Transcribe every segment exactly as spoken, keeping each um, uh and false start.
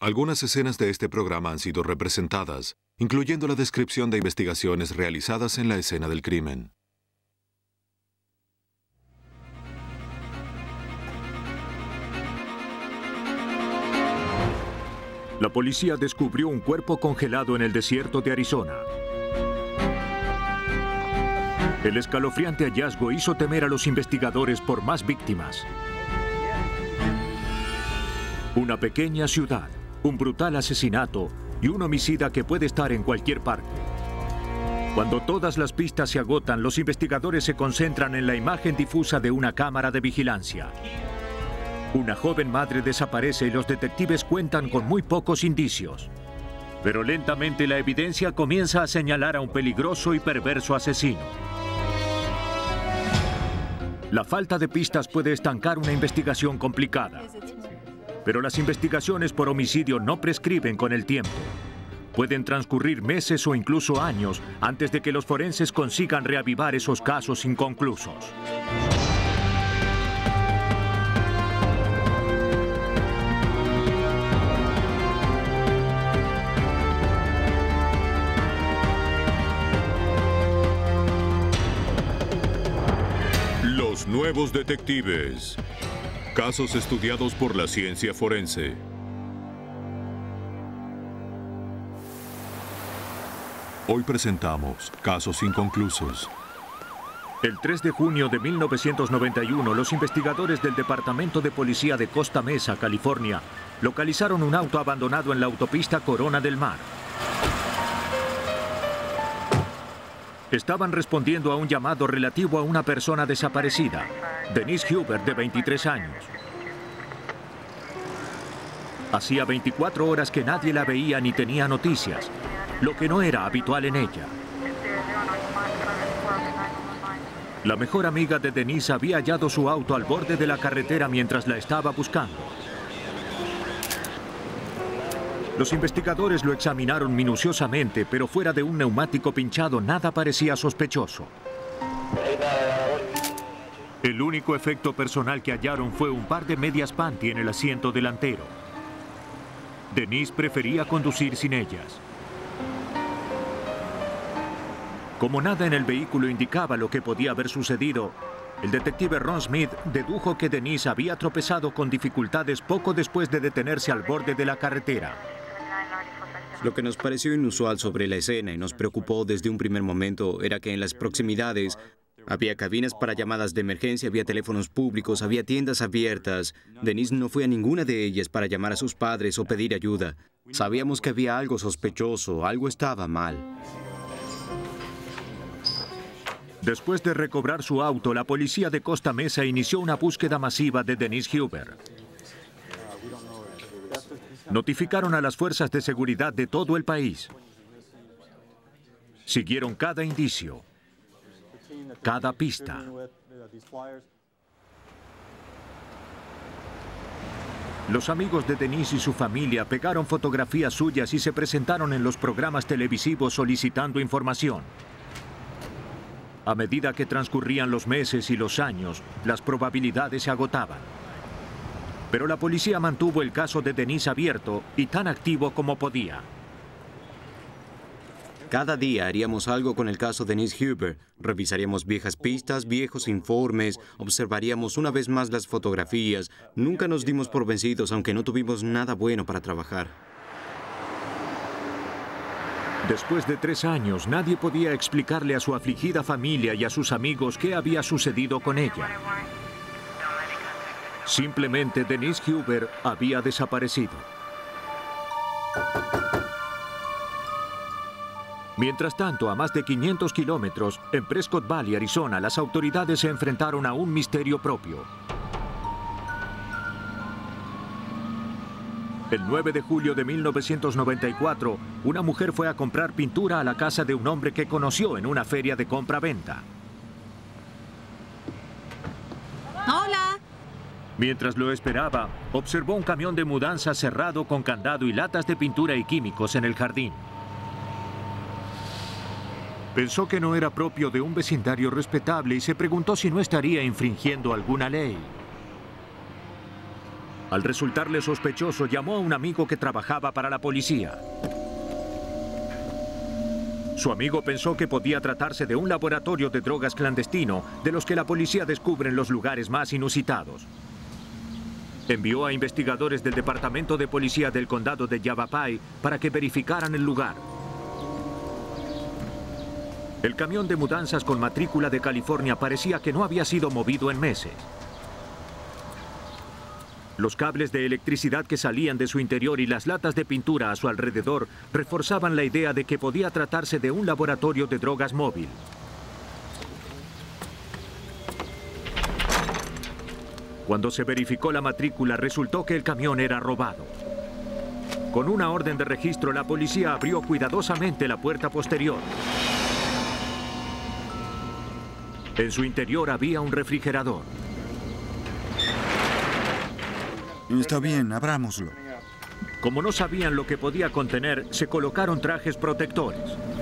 Algunas escenas de este programa han sido representadas, incluyendo la descripción de investigaciones realizadas en la escena del crimen. La policía descubrió un cuerpo congelado en el desierto de Arizona. El escalofriante hallazgo hizo temer a los investigadores por más víctimas. Una pequeña ciudad, un brutal asesinato y un homicida que puede estar en cualquier parte. Cuando todas las pistas se agotan, los investigadores se concentran en la imagen difusa de una cámara de vigilancia. Una joven madre desaparece y los detectives cuentan con muy pocos indicios. Pero lentamente la evidencia comienza a señalar a un peligroso y perverso asesino. La falta de pistas puede estancar una investigación complicada. Pero las investigaciones por homicidio no prescriben con el tiempo. Pueden transcurrir meses o incluso años antes de que los forenses consigan reavivar esos casos inconclusos. Los nuevos detectives. Casos estudiados por la ciencia forense. Hoy presentamos Casos Inconclusos. El tres de junio de mil novecientos noventa y uno, los investigadores del Departamento de Policía de Costa Mesa, California, localizaron un auto abandonado en la autopista Corona del Mar. Estaban respondiendo a un llamado relativo a una persona desaparecida, Denise Huber, de veintitrés años. Hacía veinticuatro horas que nadie la veía ni tenía noticias, lo que no era habitual en ella. La mejor amiga de Denise había hallado su auto al borde de la carretera mientras la estaba buscando. Los investigadores lo examinaron minuciosamente, pero fuera de un neumático pinchado nada parecía sospechoso. El único efecto personal que hallaron fue un par de medias panty en el asiento delantero. Denise prefería conducir sin ellas. Como nada en el vehículo indicaba lo que podía haber sucedido, el detective Ron Smith dedujo que Denise había tropezado con dificultades poco después de detenerse al borde de la carretera. Lo que nos pareció inusual sobre la escena y nos preocupó desde un primer momento era que en las proximidades había cabinas para llamadas de emergencia, había teléfonos públicos, había tiendas abiertas. Denise no fue a ninguna de ellas para llamar a sus padres o pedir ayuda. Sabíamos que había algo sospechoso, algo estaba mal. Después de recobrar su auto, la policía de Costa Mesa inició una búsqueda masiva de Denise Huber. Notificaron a las fuerzas de seguridad de todo el país. Siguieron cada indicio, cada pista. Los amigos de Denise y su familia pegaron fotografías suyas y se presentaron en los programas televisivos solicitando información. A medida que transcurrían los meses y los años, las probabilidades se agotaban. Pero la policía mantuvo el caso de Denise abierto y tan activo como podía. Cada día haríamos algo con el caso de Denise Huber. Revisaríamos viejas pistas, viejos informes, observaríamos una vez más las fotografías. Nunca nos dimos por vencidos, aunque no tuvimos nada bueno para trabajar. Después de tres años, nadie podía explicarle a su afligida familia y a sus amigos qué había sucedido con ella. Simplemente Denise Huber había desaparecido. Mientras tanto, a más de quinientos kilómetros, en Prescott Valley, Arizona, las autoridades se enfrentaron a un misterio propio. El nueve de julio de mil novecientos noventa y cuatro, una mujer fue a comprar pintura a la casa de un hombre que conoció en una feria de compra-venta. ¡Hola! Mientras lo esperaba, observó un camión de mudanza cerrado con candado y latas de pintura y químicos en el jardín. Pensó que no era propio de un vecindario respetable y se preguntó si no estaría infringiendo alguna ley. Al resultarle sospechoso, llamó a un amigo que trabajaba para la policía. Su amigo pensó que podía tratarse de un laboratorio de drogas clandestino, de los que la policía descubre en los lugares más inusitados. Envió a investigadores del Departamento de Policía del Condado de Yavapai para que verificaran el lugar. El camión de mudanzas con matrícula de California parecía que no había sido movido en meses. Los cables de electricidad que salían de su interior y las latas de pintura a su alrededor reforzaban la idea de que podía tratarse de un laboratorio de drogas móvil. Cuando se verificó la matrícula, resultó que el camión era robado. Con una orden de registro, la policía abrió cuidadosamente la puerta posterior. En su interior había un refrigerador. Está bien, abrámoslo. Como no sabían lo que podía contener, se colocaron trajes protectores.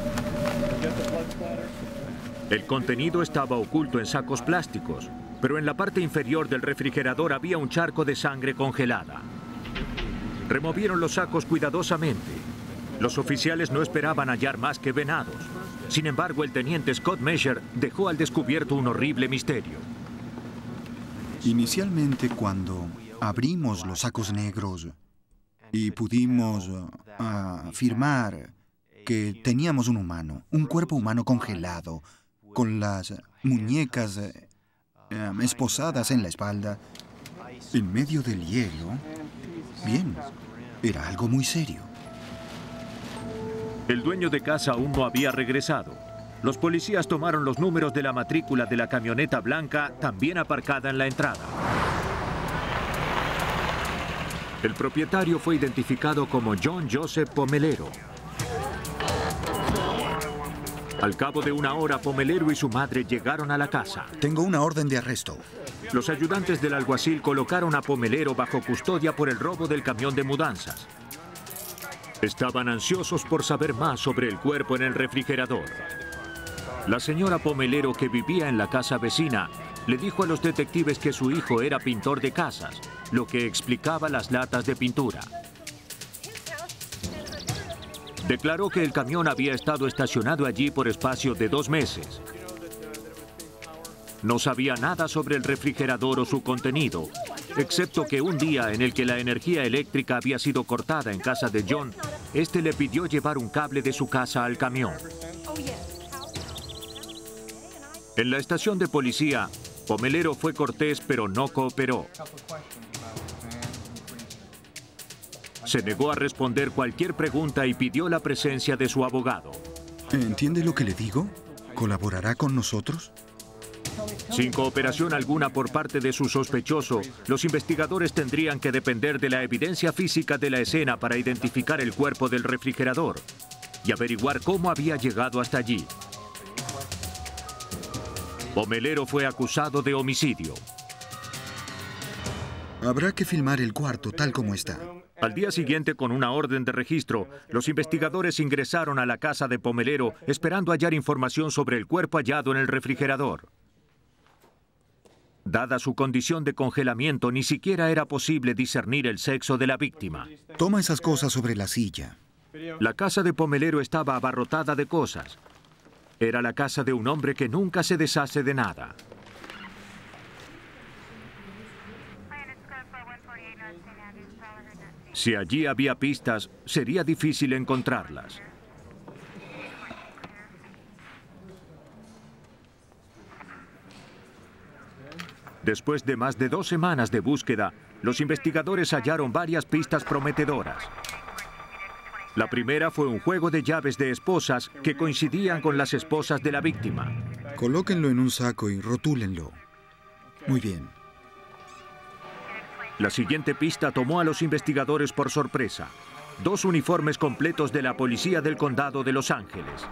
El contenido estaba oculto en sacos plásticos, pero en la parte inferior del refrigerador había un charco de sangre congelada. Removieron los sacos cuidadosamente. Los oficiales no esperaban hallar más que venados. Sin embargo, el teniente Scott Mesher dejó al descubierto un horrible misterio. Inicialmente, cuando abrimos los sacos negros y pudimos uh, afirmar que teníamos un humano, un cuerpo humano congelado, con las muñecas uh, esposadas en la espalda, en medio del hielo, bien, era algo muy serio. El dueño de casa aún no había regresado. Los policías tomaron los números de la matrícula de la camioneta blanca, también aparcada en la entrada. El propietario fue identificado como John Joseph Pomelero. Al cabo de una hora, Pomelero y su madre llegaron a la casa. Tengo una orden de arresto. Los ayudantes del alguacil colocaron a Pomelero bajo custodia por el robo del camión de mudanzas. Estaban ansiosos por saber más sobre el cuerpo en el refrigerador. La señora Pomelero, que vivía en la casa vecina, le dijo a los detectives que su hijo era pintor de casas, lo que explicaba las latas de pintura. Declaró que el camión había estado estacionado allí por espacio de dos meses. No sabía nada sobre el refrigerador o su contenido, excepto que un día en el que la energía eléctrica había sido cortada en casa de John, este le pidió llevar un cable de su casa al camión. En la estación de policía, Pomelero fue cortés, pero no cooperó. Se negó a responder cualquier pregunta y pidió la presencia de su abogado. ¿Entiende lo que le digo? ¿Colaborará con nosotros? Sin cooperación alguna por parte de su sospechoso, los investigadores tendrían que depender de la evidencia física de la escena para identificar el cuerpo del refrigerador y averiguar cómo había llegado hasta allí. Pomelero fue acusado de homicidio. Habrá que filmar el cuarto tal como está. Al día siguiente, con una orden de registro, los investigadores ingresaron a la casa de Pomelero esperando hallar información sobre el cuerpo hallado en el refrigerador. Dada su condición de congelamiento, ni siquiera era posible discernir el sexo de la víctima. Toma esas cosas sobre la silla. La casa de Pomelero estaba abarrotada de cosas. Era la casa de un hombre que nunca se deshace de nada. Si allí había pistas, sería difícil encontrarlas. Después de más de dos semanas de búsqueda, los investigadores hallaron varias pistas prometedoras. La primera fue un juego de llaves de esposas que coincidían con las esposas de la víctima. Colóquenlo en un saco y rotúlenlo. Muy bien. La siguiente pista tomó a los investigadores por sorpresa. Dos uniformes completos de la policía del condado de Los Ángeles.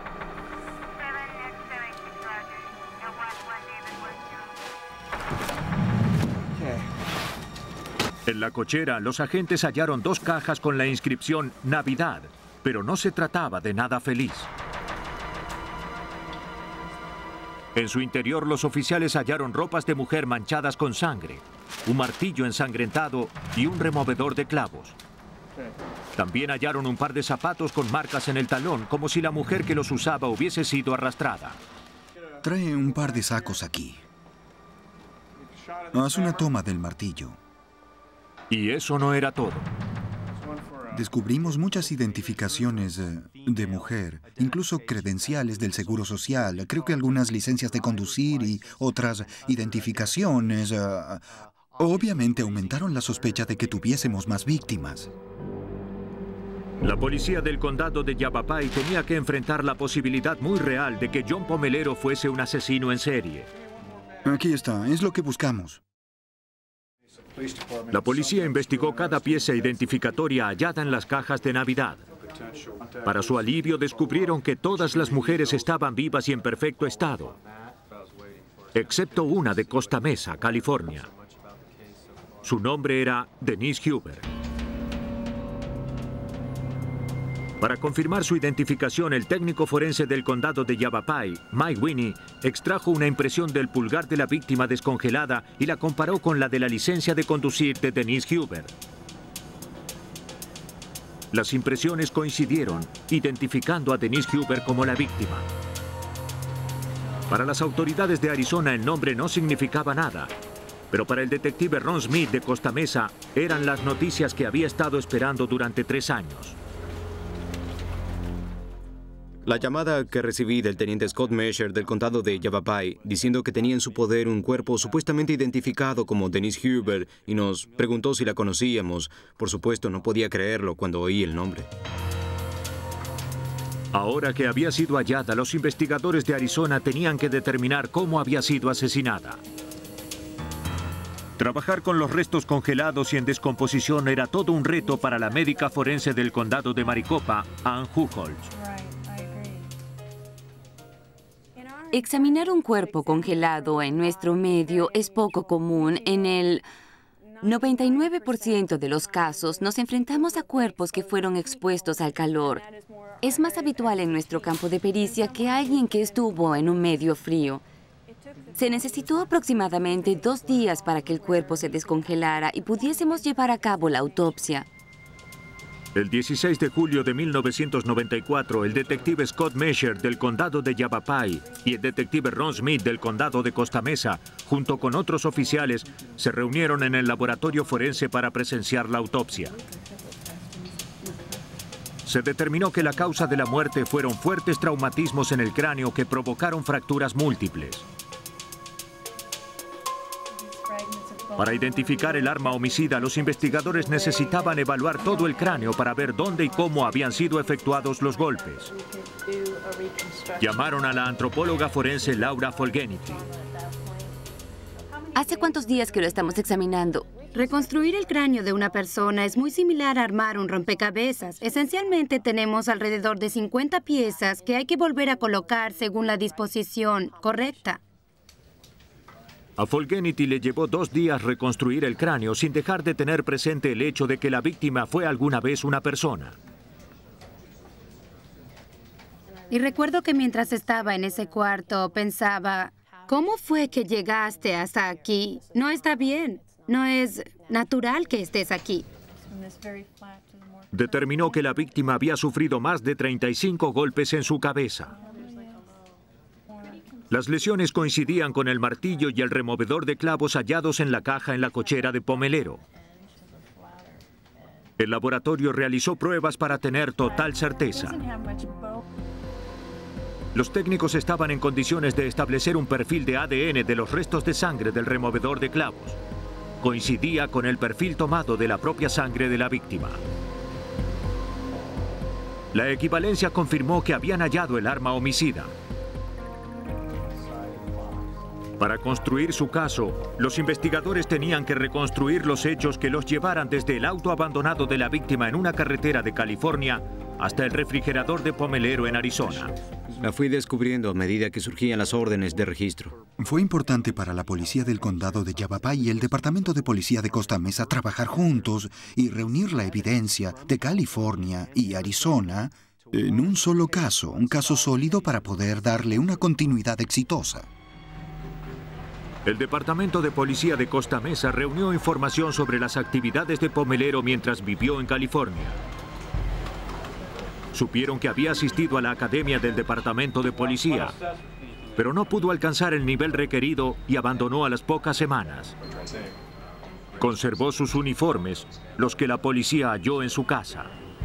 En la cochera, los agentes hallaron dos cajas con la inscripción Navidad, pero no se trataba de nada feliz. En su interior, los oficiales hallaron ropas de mujer manchadas con sangre, un martillo ensangrentado y un removedor de clavos. También hallaron un par de zapatos con marcas en el talón, como si la mujer que los usaba hubiese sido arrastrada. Trae un par de sacos aquí. Haz una toma del martillo. Y eso no era todo. Descubrimos muchas identificaciones eh, de mujer, incluso credenciales del Seguro Social. Creo que algunas licencias de conducir y otras identificaciones. eh, obviamente aumentaron la sospecha de que tuviésemos más víctimas. La policía del condado de Yavapai tenía que enfrentar la posibilidad muy real de que John Pomelero fuese un asesino en serie. Aquí está, es lo que buscamos. La policía investigó cada pieza identificatoria hallada en las cajas de Navidad. Para su alivio, descubrieron que todas las mujeres estaban vivas y en perfecto estado, excepto una de Costa Mesa, California. Su nombre era Denise Huber. Para confirmar su identificación, el técnico forense del condado de Yavapai, Mike Winnie, extrajo una impresión del pulgar de la víctima descongelada y la comparó con la de la licencia de conducir de Denise Huber. Las impresiones coincidieron, identificando a Denise Huber como la víctima. Para las autoridades de Arizona el nombre no significaba nada, pero para el detective Ron Smith de Costa Mesa eran las noticias que había estado esperando durante tres años. La llamada que recibí del teniente Scott Mesher del condado de Yavapai, diciendo que tenía en su poder un cuerpo supuestamente identificado como Denise Huber y nos preguntó si la conocíamos. Por supuesto, no podía creerlo cuando oí el nombre. Ahora que había sido hallada, los investigadores de Arizona tenían que determinar cómo había sido asesinada. Trabajar con los restos congelados y en descomposición era todo un reto para la médica forense del condado de Maricopa, Ann Hucholz. Examinar un cuerpo congelado en nuestro medio es poco común. En el noventa y nueve por ciento de los casos nos enfrentamos a cuerpos que fueron expuestos al calor. Es más habitual en nuestro campo de pericia que alguien que estuvo en un medio frío. Se necesitó aproximadamente dos días para que el cuerpo se descongelara y pudiésemos llevar a cabo la autopsia. El dieciséis de julio de mil novecientos noventa y cuatro, el detective Scott Mesher del condado de Yavapai y el detective Ron Smith del condado de Costa Mesa, junto con otros oficiales, se reunieron en el laboratorio forense para presenciar la autopsia. Se determinó que la causa de la muerte fueron fuertes traumatismos en el cráneo que provocaron fracturas múltiples. Para identificar el arma homicida, los investigadores necesitaban evaluar todo el cráneo para ver dónde y cómo habían sido efectuados los golpes. Llamaron a la antropóloga forense Laura Folgenity. ¿Hace cuántos días que lo estamos examinando? Reconstruir el cráneo de una persona es muy similar a armar un rompecabezas. Esencialmente tenemos alrededor de cincuenta piezas que hay que volver a colocar según la disposición correcta. A Folgenity le llevó dos días reconstruir el cráneo sin dejar de tener presente el hecho de que la víctima fue alguna vez una persona. Y recuerdo que mientras estaba en ese cuarto pensaba, ¿cómo fue que llegaste hasta aquí? No está bien, no es natural que estés aquí. Determinó que la víctima había sufrido más de treinta y cinco golpes en su cabeza. Las lesiones coincidían con el martillo y el removedor de clavos hallados en la caja en la cochera de Pomelero. El laboratorio realizó pruebas para tener total certeza. Los técnicos estaban en condiciones de establecer un perfil de A D N de los restos de sangre del removedor de clavos. Coincidía con el perfil tomado de la propia sangre de la víctima. La equivalencia confirmó que habían hallado el arma homicida. Para construir su caso, los investigadores tenían que reconstruir los hechos que los llevaran desde el auto abandonado de la víctima en una carretera de California hasta el refrigerador de Pomelero en Arizona. La fui descubriendo a medida que surgían las órdenes de registro. Fue importante para la policía del condado de Yavapai y el departamento de policía de Costa Mesa trabajar juntos y reunir la evidencia de California y Arizona en un solo caso, un caso sólido para poder darle una continuidad exitosa. El Departamento de Policía de Costa Mesa reunió información sobre las actividades de Pomelero mientras vivió en California. Supieron que había asistido a la academia del Departamento de Policía, pero no pudo alcanzar el nivel requerido y abandonó a las pocas semanas. Conservó sus uniformes, los que la policía halló en su casa.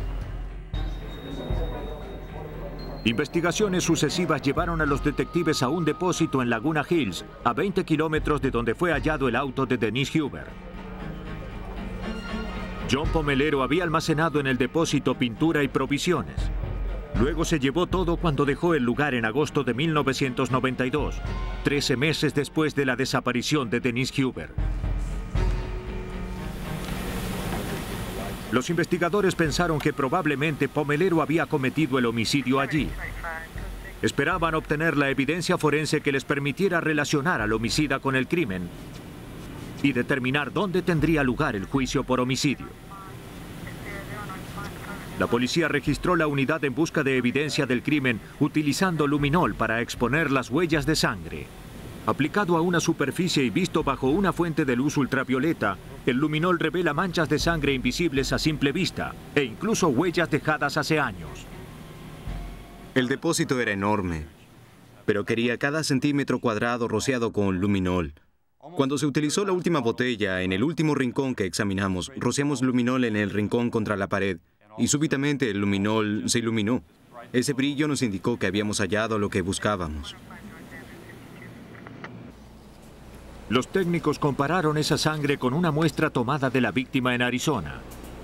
Investigaciones sucesivas llevaron a los detectives a un depósito en Laguna Hills, a veinte kilómetros de donde fue hallado el auto de Denise Huber. John Pomelero había almacenado en el depósito pintura y provisiones. Luego se llevó todo cuando dejó el lugar en agosto de mil novecientos noventa y dos, trece meses después de la desaparición de Denise Huber. Los investigadores pensaron que probablemente Pomelero había cometido el homicidio allí. Esperaban obtener la evidencia forense que les permitiera relacionar al homicida con el crimen y determinar dónde tendría lugar el juicio por homicidio. La policía registró la unidad en busca de evidencia del crimen utilizando luminol para exponer las huellas de sangre. Aplicado a una superficie y visto bajo una fuente de luz ultravioleta, el luminol revela manchas de sangre invisibles a simple vista e incluso huellas dejadas hace años. El depósito era enorme, pero quería cada centímetro cuadrado rociado con luminol. Cuando se utilizó la última botella en el último rincón que examinamos, rociamos luminol en el rincón contra la pared y súbitamente el luminol se iluminó. Ese brillo nos indicó que habíamos hallado lo que buscábamos. Los técnicos compararon esa sangre con una muestra tomada de la víctima en Arizona.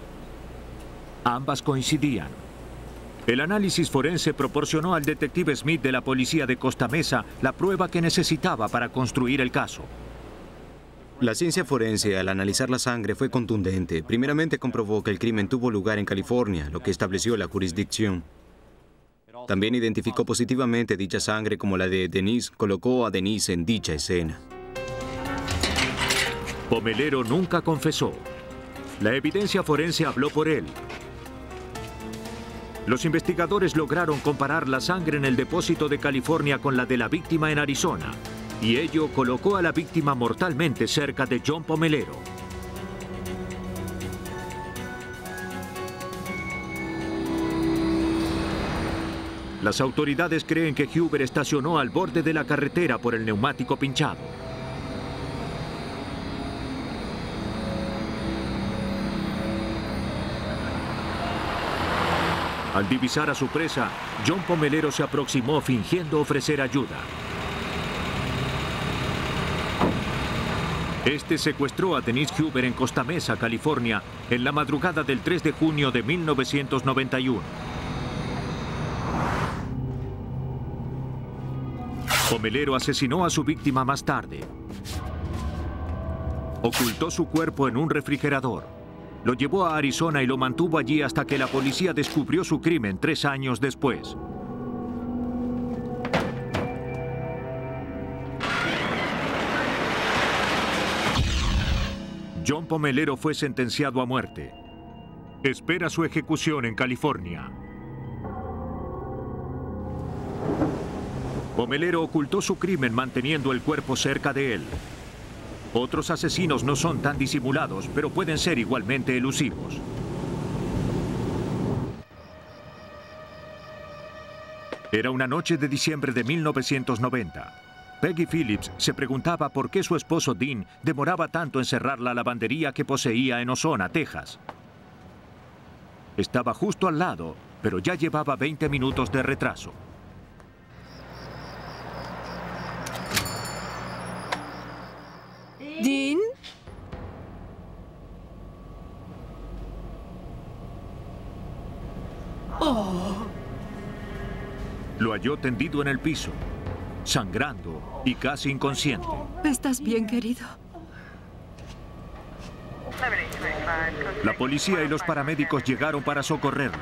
Ambas coincidían. El análisis forense proporcionó al detective Smith de la policía de Costa Mesa la prueba que necesitaba para construir el caso. La ciencia forense, al analizar la sangre, fue contundente. Primeramente comprobó que el crimen tuvo lugar en California, lo que estableció la jurisdicción. También identificó positivamente dicha sangre como la de Denise, colocó a Denise en dicha escena. Pomelero nunca confesó. La evidencia forense habló por él. Los investigadores lograron comparar la sangre en el depósito de California con la de la víctima en Arizona, y ello colocó a la víctima mortalmente cerca de John Pomelero. Las autoridades creen que Huber estacionó al borde de la carretera por el neumático pinchado. Al divisar a su presa, John Pomelero se aproximó fingiendo ofrecer ayuda. Este secuestró a Denise Huber en Costa Mesa, California, en la madrugada del tres de junio de mil novecientos noventa y uno. Pomelero asesinó a su víctima más tarde. Ocultó su cuerpo en un refrigerador. Lo llevó a Arizona y lo mantuvo allí hasta que la policía descubrió su crimen tres años después. John Pomelero fue sentenciado a muerte. Espera su ejecución en California. Pomelero ocultó su crimen manteniendo el cuerpo cerca de él. Otros asesinos no son tan disimulados, pero pueden ser igualmente elusivos. Era una noche de diciembre de mil novecientos noventa. Peggy Phillips se preguntaba por qué su esposo Dean demoraba tanto en cerrar la lavandería que poseía en Ozona, Texas. Estaba justo al lado, pero ya llevaba veinte minutos de retraso. ¿Dean? Oh. Lo halló tendido en el piso, sangrando y casi inconsciente. ¿Estás bien, querido? La policía y los paramédicos llegaron para socorrerlo.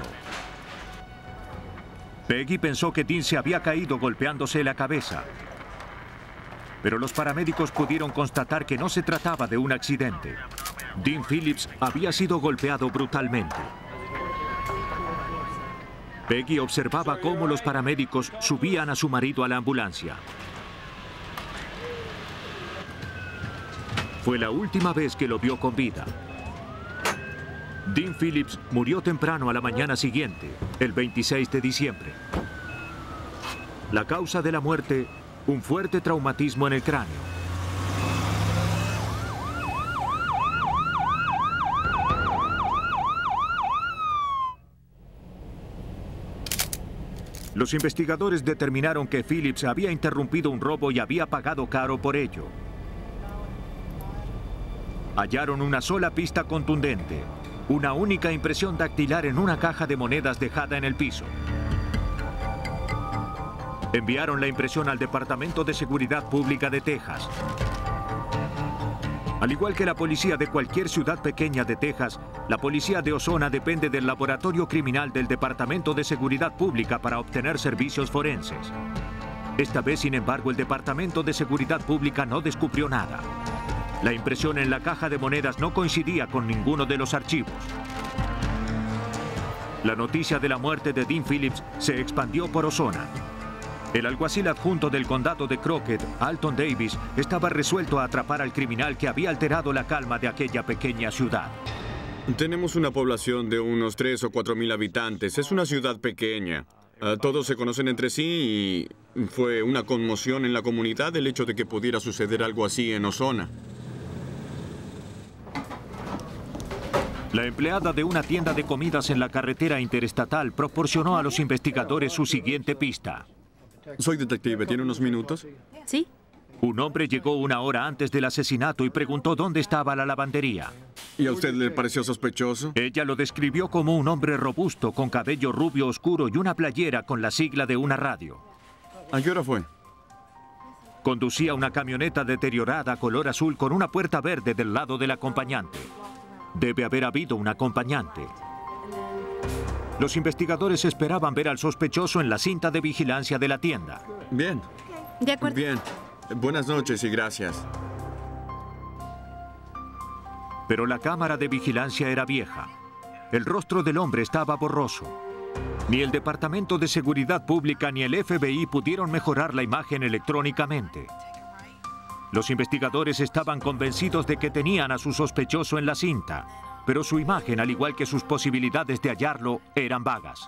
Peggy pensó que Dean se había caído golpeándose la cabeza, pero los paramédicos pudieron constatar que no se trataba de un accidente. Dean Phillips había sido golpeado brutalmente. Peggy observaba cómo los paramédicos subían a su marido a la ambulancia. Fue la última vez que lo vio con vida. Dean Phillips murió temprano a la mañana siguiente, el veintiséis de diciembre. La causa de la muerte, un fuerte traumatismo en el cráneo. Los investigadores determinaron que Phillips había interrumpido un robo y había pagado caro por ello. Hallaron una sola pista contundente, una única impresión dactilar en una caja de monedas dejada en el piso. Enviaron la impresión al Departamento de Seguridad Pública de Texas. Al igual que la policía de cualquier ciudad pequeña de Texas, la policía de Ozona depende del laboratorio criminal del Departamento de Seguridad Pública para obtener servicios forenses. Esta vez, sin embargo, el Departamento de Seguridad Pública no descubrió nada. La impresión en la caja de monedas no coincidía con ninguno de los archivos. La noticia de la muerte de Dean Phillips se expandió por Ozona. El alguacil adjunto del condado de Crockett, Alton Davis, estaba resuelto a atrapar al criminal que había alterado la calma de aquella pequeña ciudad. Tenemos una población de unos tres o cuatro mil habitantes. Es una ciudad pequeña. Uh, todos se conocen entre sí y fue una conmoción en la comunidad el hecho de que pudiera suceder algo así en Ozona. La empleada de una tienda de comidas en la carretera interestatal proporcionó a los investigadores su siguiente pista. Soy detective. ¿Tiene unos minutos? Sí. Un hombre llegó una hora antes del asesinato y preguntó dónde estaba la lavandería. ¿Y a usted le pareció sospechoso? Ella lo describió como un hombre robusto, con cabello rubio oscuro y una playera con la sigla de una radio. ¿A qué hora fue? Conducía una camioneta deteriorada color azul con una puerta verde del lado del acompañante. Debe haber habido un acompañante. Los investigadores esperaban ver al sospechoso en la cinta de vigilancia de la tienda. Bien. De acuerdo. Bien. Buenas noches y gracias. Pero la cámara de vigilancia era vieja. El rostro del hombre estaba borroso. Ni el Departamento de Seguridad Pública ni el F B I pudieron mejorar la imagen electrónicamente. Los investigadores estaban convencidos de que tenían a su sospechoso en la cinta, pero su imagen, al igual que sus posibilidades de hallarlo, eran vagas.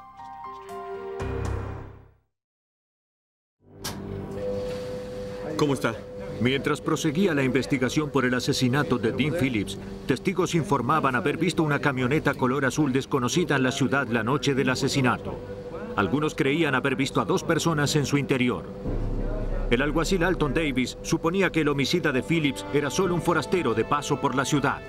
¿Cómo está? Mientras proseguía la investigación por el asesinato de Dean Phillips, testigos informaban haber visto una camioneta color azul desconocida en la ciudad la noche del asesinato. Algunos creían haber visto a dos personas en su interior. El alguacil Alton Davis suponía que el homicida de Phillips era solo un forastero de paso por la ciudad.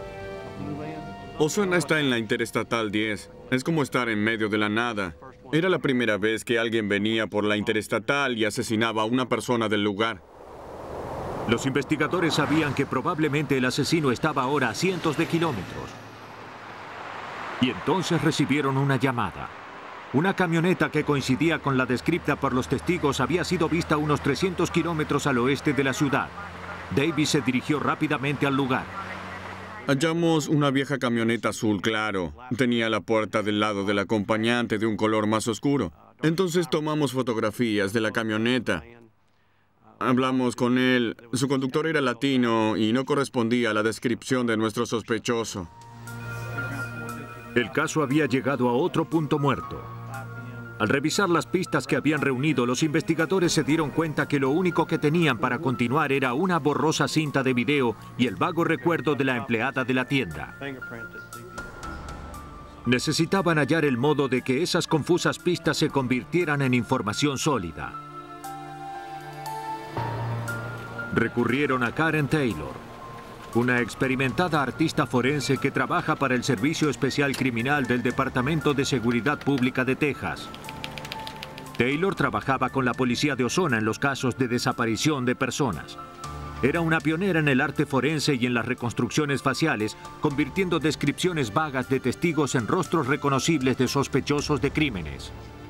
Ozona está en la Interestatal diez. Es como estar en medio de la nada. Era la primera vez que alguien venía por la Interestatal y asesinaba a una persona del lugar. Los investigadores sabían que probablemente el asesino estaba ahora a cientos de kilómetros. Y entonces recibieron una llamada. Una camioneta que coincidía con la descrita por los testigos había sido vista a unos trescientos kilómetros al oeste de la ciudad. Davis se dirigió rápidamente al lugar. Hallamos una vieja camioneta azul claro. Tenía la puerta del lado del acompañante de un color más oscuro. Entonces tomamos fotografías de la camioneta. Hablamos con él. Su conductor era latino y no correspondía a la descripción de nuestro sospechoso. El caso había llegado a otro punto muerto. Al revisar las pistas que habían reunido, los investigadores se dieron cuenta que lo único que tenían para continuar era una borrosa cinta de video y el vago recuerdo de la empleada de la tienda. Necesitaban hallar el modo de que esas confusas pistas se convirtieran en información sólida. Recurrieron a Karen Taylor, una experimentada artista forense que trabaja para el Servicio Especial Criminal del Departamento de Seguridad Pública de Texas. Taylor trabajaba con la policía de Ozona en los casos de desaparición de personas. Era una pionera en el arte forense y en las reconstrucciones faciales, convirtiendo descripciones vagas de testigos en rostros reconocibles de sospechosos de crímenes.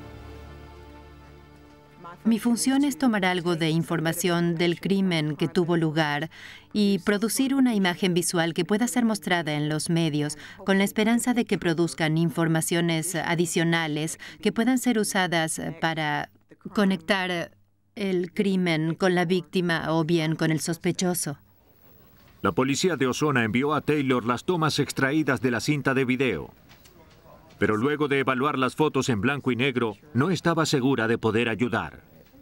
Mi función es tomar algo de información del crimen que tuvo lugar y producir una imagen visual que pueda ser mostrada en los medios con la esperanza de que produzcan informaciones adicionales que puedan ser usadas para conectar el crimen con la víctima o bien con el sospechoso. La policía de Ozona envió a Taylor las tomas extraídas de la cinta de video. Pero luego de evaluar las fotos en blanco y negro, no estaba segura de poder ayudar.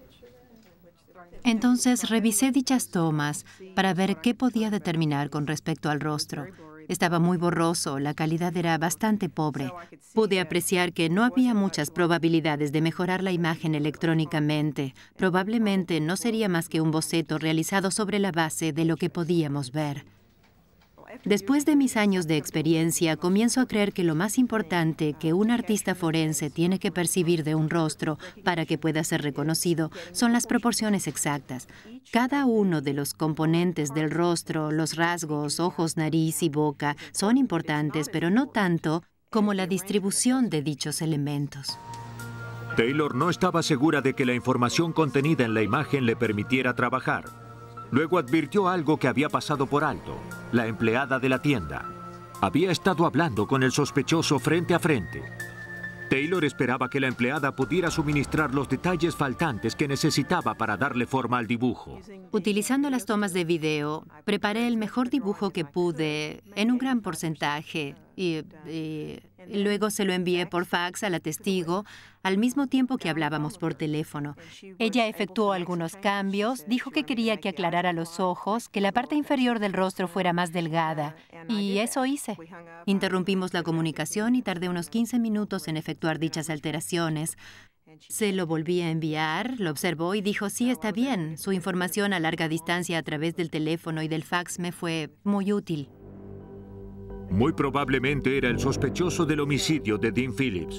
Entonces revisé dichas tomas para ver qué podía determinar con respecto al rostro. Estaba muy borroso, la calidad era bastante pobre. Pude apreciar que no había muchas probabilidades de mejorar la imagen electrónicamente. Probablemente no sería más que un boceto realizado sobre la base de lo que podíamos ver. Después de mis años de experiencia, comienzo a creer que lo más importante que un artista forense tiene que percibir de un rostro para que pueda ser reconocido son las proporciones exactas. Cada uno de los componentes del rostro, los rasgos, ojos, nariz y boca, son importantes, pero no tanto como la distribución de dichos elementos. Taylor no estaba segura de que la información contenida en la imagen le permitiera trabajar. Luego advirtió algo que había pasado por alto. La empleada de la tienda había estado hablando con el sospechoso frente a frente. Taylor esperaba que la empleada pudiera suministrar los detalles faltantes que necesitaba para darle forma al dibujo. Utilizando las tomas de video, preparé el mejor dibujo que pude en un gran porcentaje y, y luego se lo envié por fax a la testigo al mismo tiempo que hablábamos por teléfono. Ella efectuó algunos cambios, dijo que quería que aclarara los ojos, que la parte inferior del rostro fuera más delgada, y eso hice. Interrumpimos la comunicación y tardé unos quince minutos en efectuar dichas alteraciones. Se lo volví a enviar, lo observó y dijo, sí, está bien. Su información a larga distancia a través del teléfono y del fax me fue muy útil. Muy probablemente era el sospechoso del homicidio de Dean Phillips.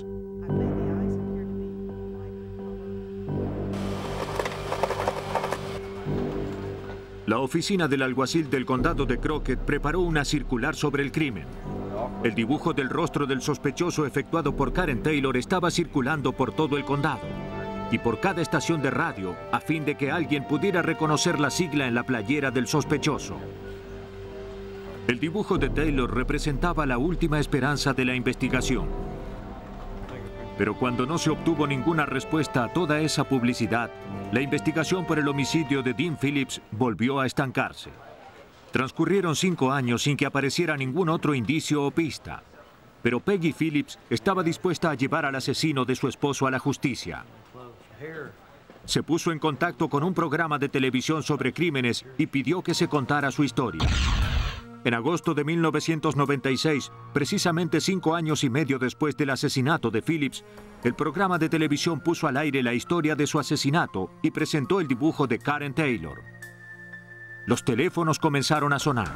La oficina del alguacil del condado de Crockett preparó una circular sobre el crimen. El dibujo del rostro del sospechoso efectuado por Karen Taylor estaba circulando por todo el condado y por cada estación de radio a fin de que alguien pudiera reconocer la sigla en la playera del sospechoso. El dibujo de Taylor representaba la última esperanza de la investigación. Pero cuando no se obtuvo ninguna respuesta a toda esa publicidad, la investigación por el homicidio de Dean Phillips volvió a estancarse. Transcurrieron cinco años sin que apareciera ningún otro indicio o pista. Pero Peggy Phillips estaba dispuesta a llevar al asesino de su esposo a la justicia. Se puso en contacto con un programa de televisión sobre crímenes y pidió que se contara su historia. En agosto de mil novecientos noventa y seis, precisamente cinco años y medio después del asesinato de Phillips, el programa de televisión puso al aire la historia de su asesinato y presentó el dibujo de Karen Taylor. Los teléfonos comenzaron a sonar.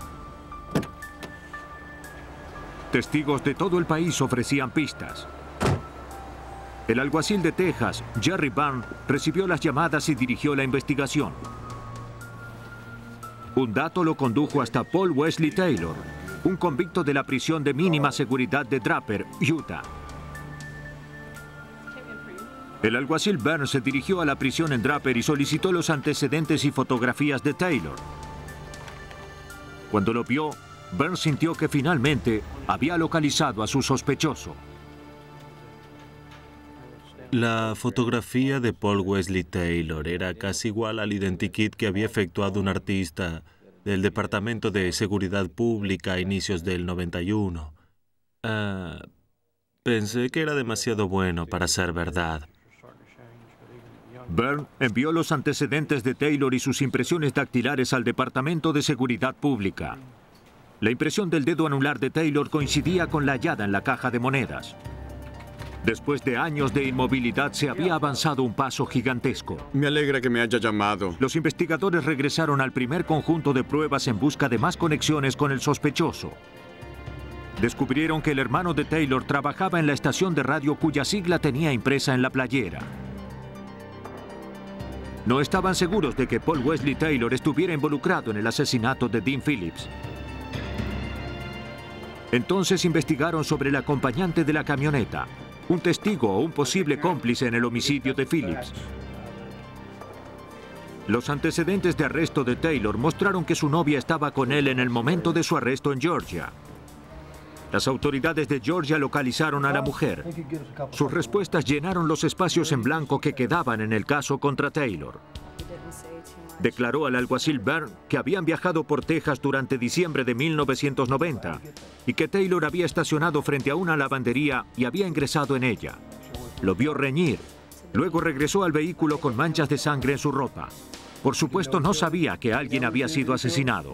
Testigos de todo el país ofrecían pistas. El alguacil de Texas, Jerry Byrne, recibió las llamadas y dirigió la investigación. Un dato lo condujo hasta Paul Wesley Taylor, un convicto de la prisión de mínima seguridad de Draper, Utah. El alguacil Byrne se dirigió a la prisión en Draper y solicitó los antecedentes y fotografías de Taylor. Cuando lo vio, Byrne sintió que finalmente había localizado a su sospechoso. La fotografía de Paul Wesley Taylor era casi igual al identikit que había efectuado un artista del Departamento de Seguridad Pública a inicios del noventa y uno. Uh, pensé que era demasiado bueno para ser verdad. Byrne envió los antecedentes de Taylor y sus impresiones dactilares al Departamento de Seguridad Pública. La impresión del dedo anular de Taylor coincidía con la hallada en la caja de monedas. Después de años de inmovilidad, se había avanzado un paso gigantesco. Me alegra que me haya llamado. Los investigadores regresaron al primer conjunto de pruebas en busca de más conexiones con el sospechoso. Descubrieron que el hermano de Taylor trabajaba en la estación de radio cuya sigla tenía impresa en la playera. No estaban seguros de que Paul Wesley Taylor estuviera involucrado en el asesinato de Dean Phillips. Entonces investigaron sobre el acompañante de la camioneta, un testigo o un posible cómplice en el homicidio de Phillips. Los antecedentes de arresto de Taylor mostraron que su novia estaba con él en el momento de su arresto en Georgia. Las autoridades de Georgia localizaron a la mujer. Sus respuestas llenaron los espacios en blanco que quedaban en el caso contra Taylor. Declaró al alguacil Byrne que habían viajado por Texas durante diciembre de mil novecientos noventa y que Taylor había estacionado frente a una lavandería y había ingresado en ella. Lo vio reñir. Luego regresó al vehículo con manchas de sangre en su ropa. Por supuesto, no sabía que alguien había sido asesinado.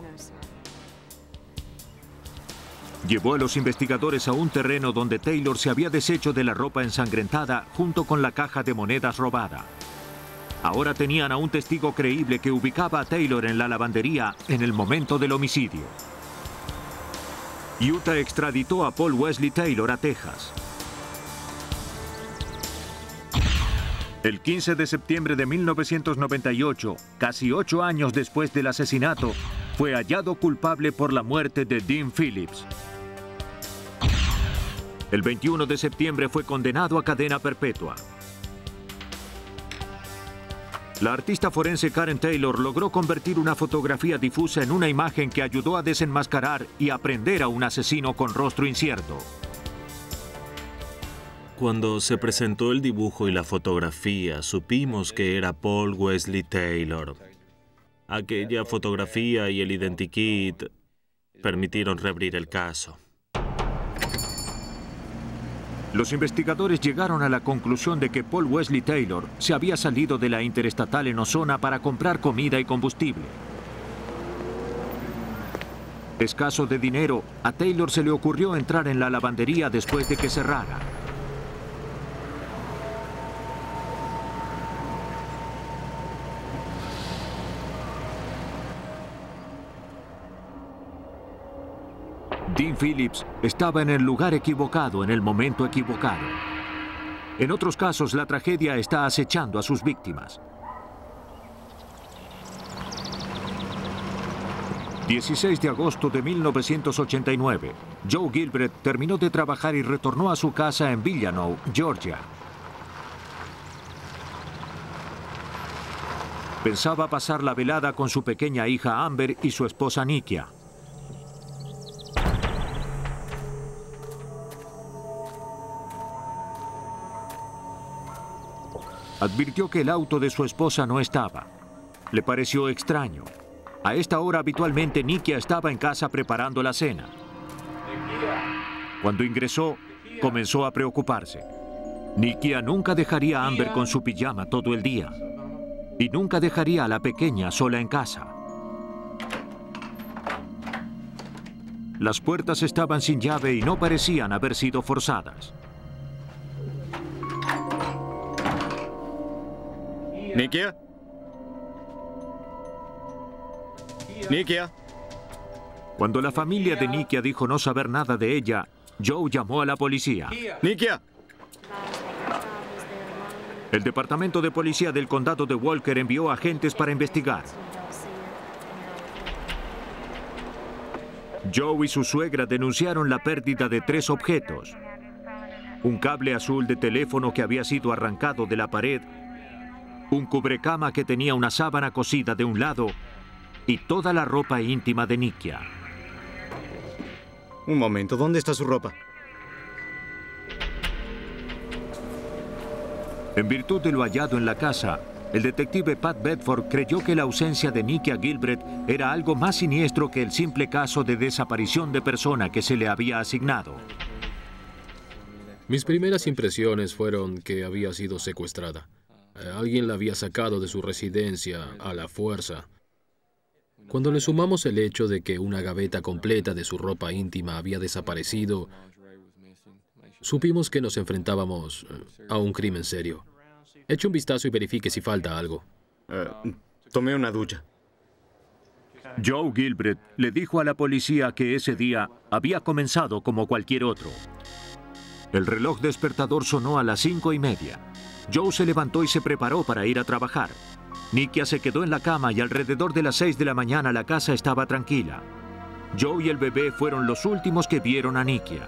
Llevó a los investigadores a un terreno donde Taylor se había deshecho de la ropa ensangrentada junto con la caja de monedas robada. Ahora tenían a un testigo creíble que ubicaba a Taylor en la lavandería en el momento del homicidio. Utah extraditó a Paul Wesley Taylor a Texas. El quince de septiembre de mil novecientos noventa y ocho, casi ocho años después del asesinato, fue hallado culpable por la muerte de Dean Phillips. El veintiuno de septiembre fue condenado a cadena perpetua. La artista forense Karen Taylor logró convertir una fotografía difusa en una imagen que ayudó a desenmascarar y aprender a un asesino con rostro incierto. Cuando se presentó el dibujo y la fotografía, supimos que era Paul Wesley Taylor. Aquella fotografía y el identikit permitieron reabrir el caso. Los investigadores llegaron a la conclusión de que Paul Wesley Taylor se había salido de la interestatal en Ozona para comprar comida y combustible. Escaso de dinero, a Taylor se le ocurrió entrar en la lavandería después de que cerrara. Dean Phillips estaba en el lugar equivocado en el momento equivocado. En otros casos, la tragedia está acechando a sus víctimas. dieciséis de agosto de mil novecientos ochenta y nueve, Joe Gilbreth terminó de trabajar y retornó a su casa en Villanow, Georgia. Pensaba pasar la velada con su pequeña hija Amber y su esposa Nikia. Advirtió que el auto de su esposa no estaba. Le pareció extraño. A esta hora habitualmente Nikia estaba en casa preparando la cena. Cuando ingresó, comenzó a preocuparse. Nikia nunca dejaría a Amber con su pijama todo el día. Y nunca dejaría a la pequeña sola en casa. Las puertas estaban sin llave y no parecían haber sido forzadas. ¿Nikia? ¿Nikia? Cuando la familia de Nikia dijo no saber nada de ella, Joe llamó a la policía. ¡Nikia! El departamento de policía del condado de Walker envió agentes para investigar. Joe y su suegra denunciaron la pérdida de tres objetos. Un cable azul de teléfono que había sido arrancado de la pared, un cubrecama que tenía una sábana cosida de un lado y toda la ropa íntima de Nikia. Un momento, ¿dónde está su ropa? En virtud de lo hallado en la casa, el detective Pat Bedford creyó que la ausencia de Nikia Gilbreth era algo más siniestro que el simple caso de desaparición de persona que se le había asignado. Mis primeras impresiones fueron que había sido secuestrada. Alguien la había sacado de su residencia a la fuerza. Cuando le sumamos el hecho de que una gaveta completa de su ropa íntima había desaparecido, supimos que nos enfrentábamos a un crimen serio. Eche un vistazo y verifique si falta algo. Uh, tomé una ducha. Joe Gilbreth le dijo a la policía que ese día había comenzado como cualquier otro. El reloj despertador sonó a las cinco y media. Joe se levantó y se preparó para ir a trabajar. Nikia se quedó en la cama y alrededor de las seis de la mañana la casa estaba tranquila. Joe y el bebé fueron los últimos que vieron a Nikia.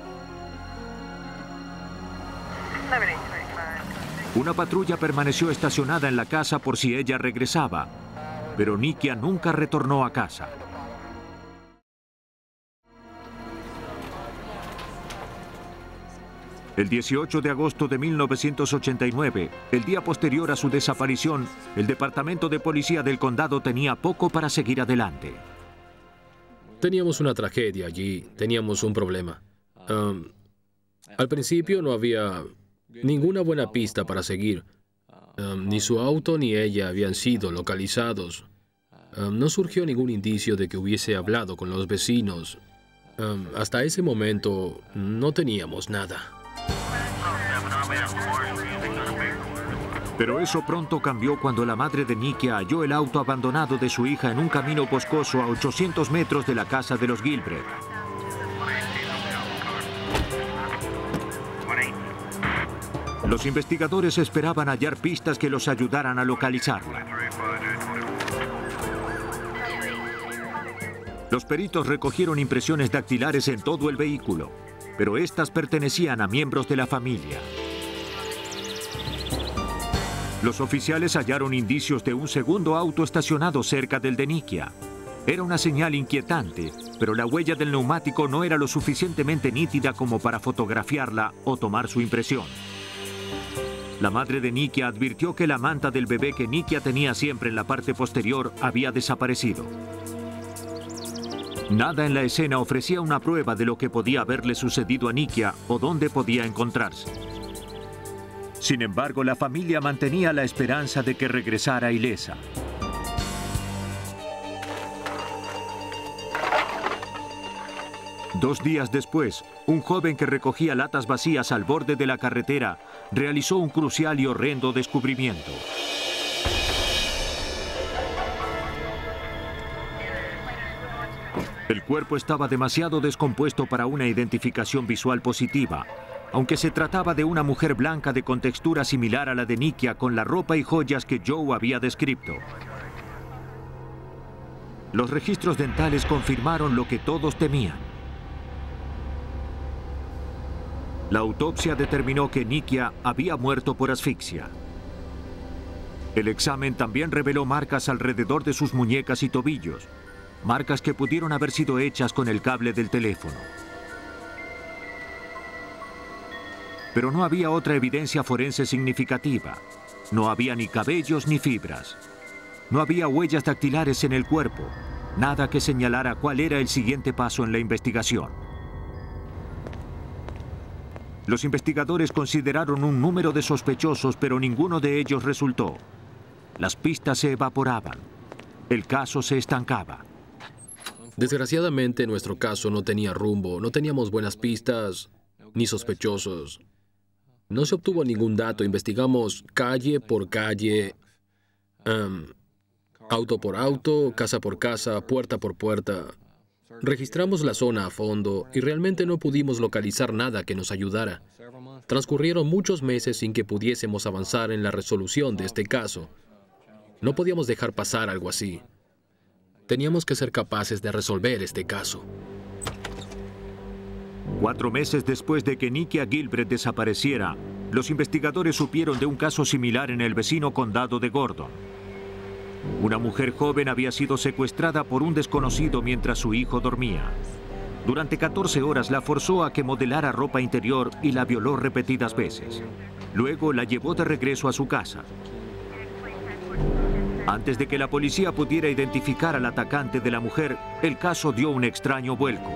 Una patrulla permaneció estacionada en la casa por si ella regresaba, pero Nikia nunca retornó a casa. El dieciocho de agosto de mil novecientos ochenta y nueve, el día posterior a su desaparición, el Departamento de Policía del Condado tenía poco para seguir adelante. Teníamos una tragedia allí, teníamos un problema. Um, al principio no había ninguna buena pista para seguir. Um, ni su auto ni ella habían sido localizados. Um, no surgió ningún indicio de que hubiese hablado con los vecinos. Um, hasta ese momento no teníamos nada. Pero eso pronto cambió cuando la madre de Nikia halló el auto abandonado de su hija en un camino boscoso a ochocientos metros de la casa de los Gilbreth. Los investigadores esperaban hallar pistas que los ayudaran a localizarla. Los peritos recogieron impresiones dactilares en todo el vehículo, pero estas pertenecían a miembros de la familia. Los oficiales hallaron indicios de un segundo auto estacionado cerca del de Nikia. Era una señal inquietante, pero la huella del neumático no era lo suficientemente nítida como para fotografiarla o tomar su impresión. La madre de Nikia advirtió que la manta del bebé que Nikia tenía siempre en la parte posterior había desaparecido. Nada en la escena ofrecía una prueba de lo que podía haberle sucedido a Nikia o dónde podía encontrarse. Sin embargo, la familia mantenía la esperanza de que regresara ilesa. Dos días después, un joven que recogía latas vacías al borde de la carretera realizó un crucial y horrendo descubrimiento. El cuerpo estaba demasiado descompuesto para una identificación visual positiva, aunque se trataba de una mujer blanca de contextura similar a la de Nikia con la ropa y joyas que Joe había descrito. Los registros dentales confirmaron lo que todos temían. La autopsia determinó que Nikia había muerto por asfixia. El examen también reveló marcas alrededor de sus muñecas y tobillos, marcas que pudieron haber sido hechas con el cable del teléfono. Pero no había otra evidencia forense significativa. No había ni cabellos ni fibras. No había huellas dactilares en el cuerpo. Nada que señalara cuál era el siguiente paso en la investigación. Los investigadores consideraron un número de sospechosos, pero ninguno de ellos resultó. Las pistas se evaporaban. El caso se estancaba. Desgraciadamente, nuestro caso no tenía rumbo. No teníamos buenas pistas ni sospechosos. No se obtuvo ningún dato. Investigamos calle por calle, um, auto por auto, casa por casa, puerta por puerta. Registramos la zona a fondo y realmente no pudimos localizar nada que nos ayudara. Transcurrieron muchos meses sin que pudiésemos avanzar en la resolución de este caso. No podíamos dejar pasar algo así. Teníamos que ser capaces de resolver este caso. Cuatro meses después de que Nikia Gilbreth desapareciera, los investigadores supieron de un caso similar en el vecino condado de Gordon. Una mujer joven había sido secuestrada por un desconocido mientras su hijo dormía. Durante catorce horas la forzó a que modelara ropa interior y la violó repetidas veces. Luego la llevó de regreso a su casa. Antes de que la policía pudiera identificar al atacante de la mujer, el caso dio un extraño vuelco.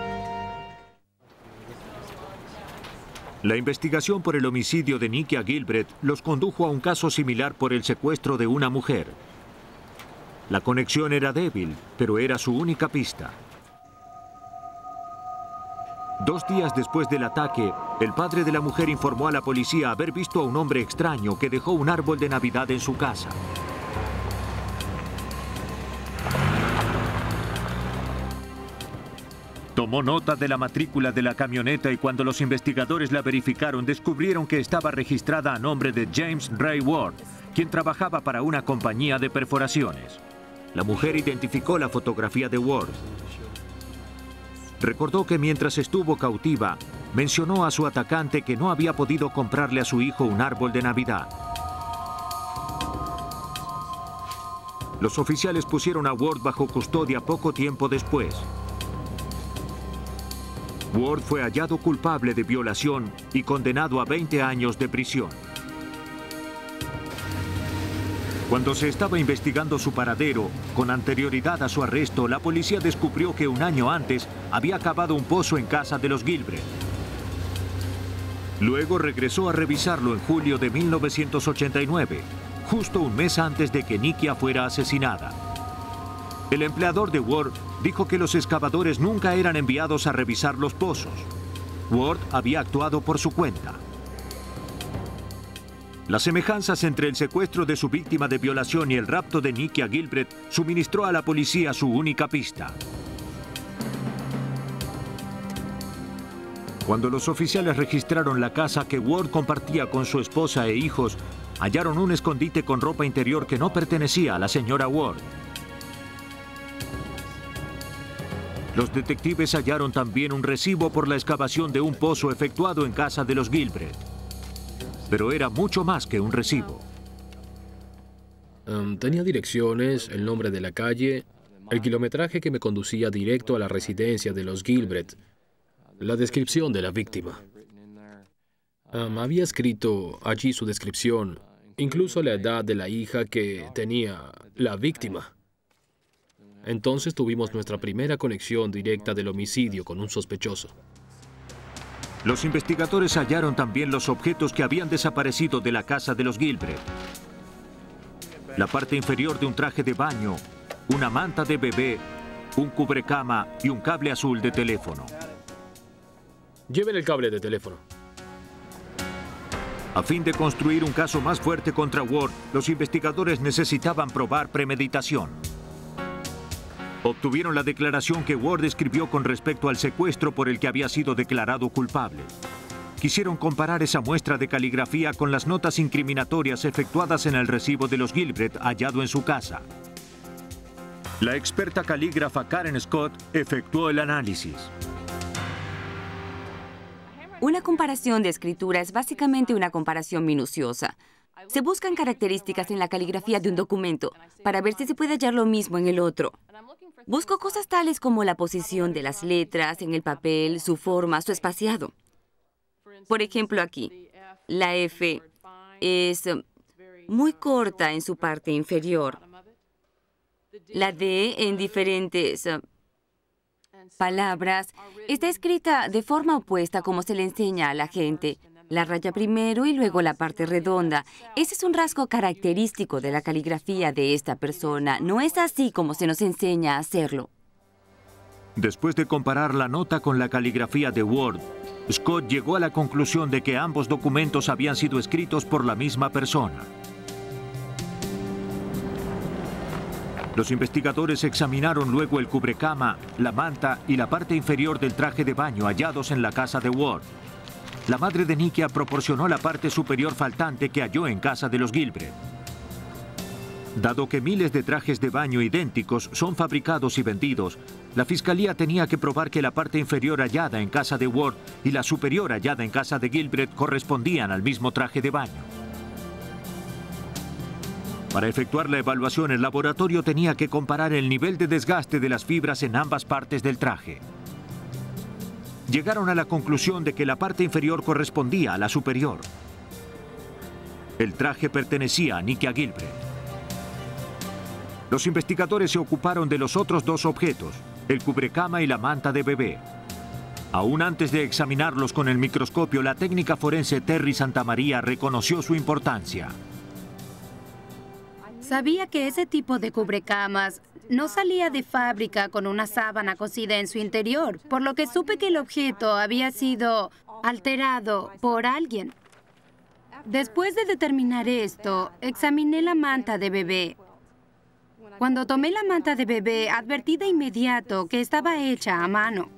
La investigación por el homicidio de Nikia Gilbreth los condujo a un caso similar por el secuestro de una mujer. La conexión era débil, pero era su única pista. Dos días después del ataque, el padre de la mujer informó a la policía haber visto a un hombre extraño que dejó un árbol de Navidad en su casa. Tomó nota de la matrícula de la camioneta y cuando los investigadores la verificaron, descubrieron que estaba registrada a nombre de James Ray Ward, quien trabajaba para una compañía de perforaciones. La mujer identificó la fotografía de Ward. Recordó que mientras estuvo cautiva, mencionó a su atacante que no había podido comprarle a su hijo un árbol de Navidad. Los oficiales pusieron a Ward bajo custodia poco tiempo después. Ward fue hallado culpable de violación y condenado a veinte años de prisión. Cuando se estaba investigando su paradero, con anterioridad a su arresto, la policía descubrió que un año antes había cavado un pozo en casa de los Gilbreth. Luego regresó a revisarlo en julio de mil novecientos ochenta y nueve, justo un mes antes de que Nikia fuera asesinada. El empleador de Ward dijo que los excavadores nunca eran enviados a revisar los pozos. Ward había actuado por su cuenta. Las semejanzas entre el secuestro de su víctima de violación y el rapto de Nikia Gilbreth suministró a la policía su única pista. Cuando los oficiales registraron la casa que Ward compartía con su esposa e hijos, hallaron un escondite con ropa interior que no pertenecía a la señora Ward. Los detectives hallaron también un recibo por la excavación de un pozo efectuado en casa de los Gilbreth. Pero era mucho más que un recibo. Um, tenía direcciones, el nombre de la calle, el kilometraje que me conducía directo a la residencia de los Gilbreth, la descripción de la víctima. Um, había escrito allí su descripción, incluso la edad de la hija que tenía la víctima. Entonces tuvimos nuestra primera conexión directa del homicidio con un sospechoso. Los investigadores hallaron también los objetos que habían desaparecido de la casa de los Gilbreth. La parte inferior de un traje de baño, una manta de bebé, un cubrecama y un cable azul de teléfono. Lleven el cable de teléfono. A fin de construir un caso más fuerte contra Ward, los investigadores necesitaban probar premeditación. Obtuvieron la declaración que Ward escribió con respecto al secuestro por el que había sido declarado culpable. Quisieron comparar esa muestra de caligrafía con las notas incriminatorias efectuadas en el recibo de los Gilbreth hallado en su casa. La experta calígrafa Karen Scott efectuó el análisis. Una comparación de escritura es básicamente una comparación minuciosa. Se buscan características en la caligrafía de un documento para ver si se puede hallar lo mismo en el otro. Busco cosas tales como la posición de las letras en el papel, su forma, su espaciado. Por ejemplo, aquí, la F es muy corta en su parte inferior. La D, en diferentes palabras, está escrita de forma opuesta como se le enseña a la gente. La raya primero y luego la parte redonda. Ese es un rasgo característico de la caligrafía de esta persona. No es así como se nos enseña a hacerlo. Después de comparar la nota con la caligrafía de Ward, Scott llegó a la conclusión de que ambos documentos habían sido escritos por la misma persona. Los investigadores examinaron luego el cubrecama, la manta y la parte inferior del traje de baño hallados en la casa de Ward. La madre de Nikia proporcionó la parte superior faltante que halló en casa de los Gilbreth. Dado que miles de trajes de baño idénticos son fabricados y vendidos, la fiscalía tenía que probar que la parte inferior hallada en casa de Ward y la superior hallada en casa de Gilbreth correspondían al mismo traje de baño. Para efectuar la evaluación, el laboratorio tenía que comparar el nivel de desgaste de las fibras en ambas partes del traje. Llegaron a la conclusión de que la parte inferior correspondía a la superior. El traje pertenecía a Nikia Gilbreth. Los investigadores se ocuparon de los otros dos objetos, el cubrecama y la manta de bebé. Aún antes de examinarlos con el microscopio, la técnica forense Terry Santamaría reconoció su importancia. Sabía que ese tipo de cubrecamas no salía de fábrica con una sábana cosida en su interior, por lo que supe que el objeto había sido alterado por alguien. Después de determinar esto, examiné la manta de bebé. Cuando tomé la manta de bebé, advertí de inmediato que estaba hecha a mano.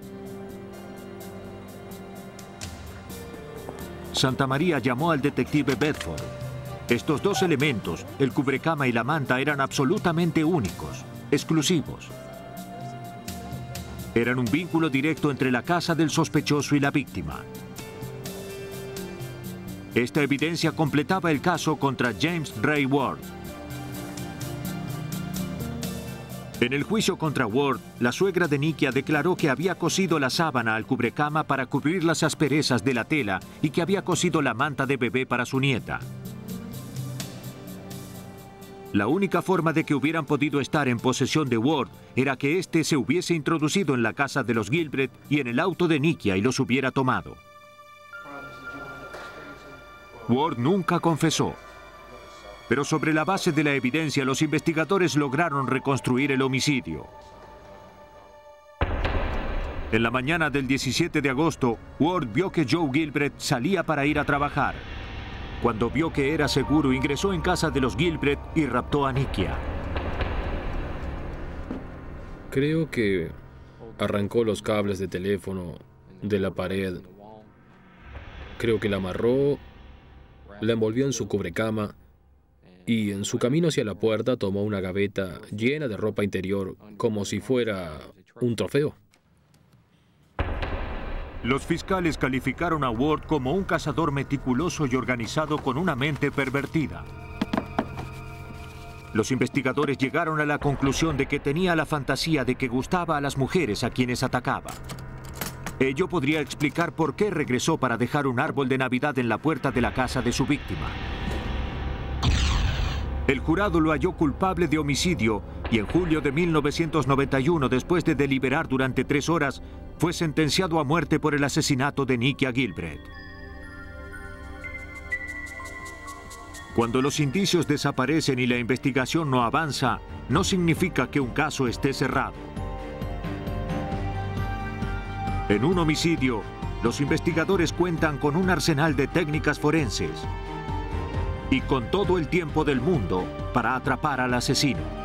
Santamaría llamó al detective Bedford. Estos dos elementos, el cubrecama y la manta, eran absolutamente únicos, exclusivos. Eran un vínculo directo entre la casa del sospechoso y la víctima. Esta evidencia completaba el caso contra James Ray Ward. En el juicio contra Ward, la suegra de Nikia declaró que había cosido la sábana al cubrecama para cubrir las asperezas de la tela y que había cosido la manta de bebé para su nieta. La única forma de que hubieran podido estar en posesión de Ward era que éste se hubiese introducido en la casa de los Gilbreth y en el auto de Nikia y los hubiera tomado. Ward nunca confesó. Pero sobre la base de la evidencia, los investigadores lograron reconstruir el homicidio. En la mañana del diecisiete de agosto, Ward vio que Joe Gilbreth salía para ir a trabajar. Cuando vio que era seguro, ingresó en casa de los Gilbreth y raptó a Nikia. Creo que arrancó los cables de teléfono de la pared. Creo que la amarró, la envolvió en su cubrecama y en su camino hacia la puerta tomó una gaveta llena de ropa interior como si fuera un trofeo. Los fiscales calificaron a Ward como un cazador meticuloso y organizado con una mente pervertida. Los investigadores llegaron a la conclusión de que tenía la fantasía de que gustaba a las mujeres a quienes atacaba. Ello podría explicar por qué regresó para dejar un árbol de Navidad en la puerta de la casa de su víctima. El jurado lo halló culpable de homicidio y en julio de mil novecientos noventa y uno, después de deliberar durante tres horas, fue sentenciado a muerte por el asesinato de Nikia Gilbreth. Cuando los indicios desaparecen y la investigación no avanza, no significa que un caso esté cerrado. En un homicidio, los investigadores cuentan con un arsenal de técnicas forenses y con todo el tiempo del mundo para atrapar al asesino.